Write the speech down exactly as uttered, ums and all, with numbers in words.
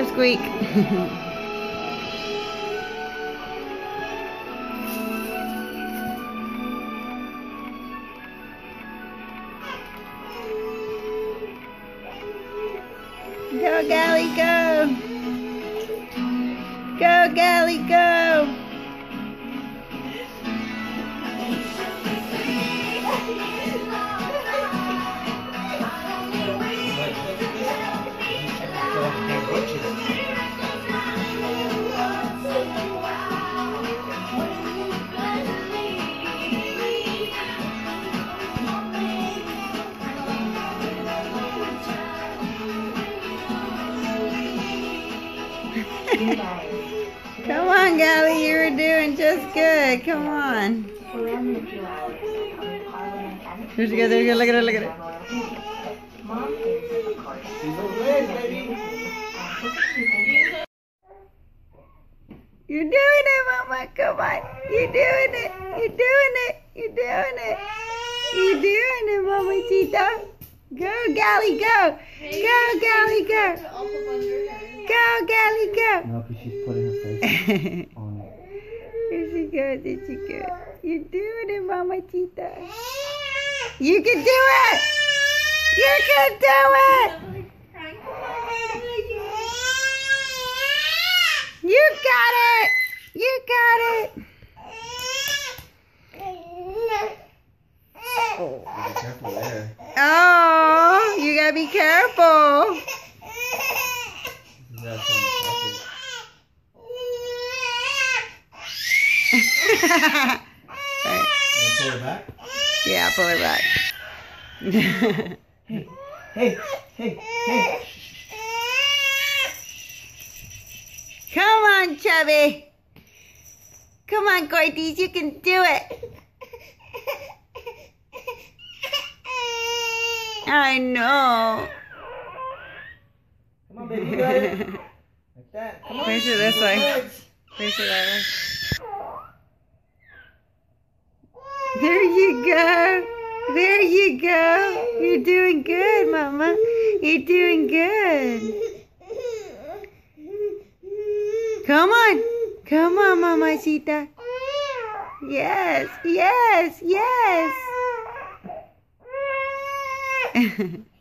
Squeak. Go, Gally, go! Go, Gally, go! Come on, Gally, you were doing just good. Come on. There she goes, there you go. Look at her, look at her. You're doing it, Mama. Come on. You're doing it. You're doing it. You're doing it. You're doing it, Mamacita. Go, Gally, go. Go, Gally, go. Go, Gally, go. No, because she's putting her face on it. Here she goes. There she goes. You're doing it, Mamacita. You can do it. You can do it. You got it. You got it. Oh, be careful there. Oh, you gotta be careful. That's on the pocket. Right. You wanna pull her back? Yeah, pull her back. Hey, hey, hey, hey. Come on, Chubby. Come on, Gordies, you can do it. I know. Come on, baby, you got it. Like that. Come on. Face her this way. Face her that way. There you go. There you go. You're doing good, Mama. You're doing good. Come on. Come on, Mamacita. Yes, yes, yes.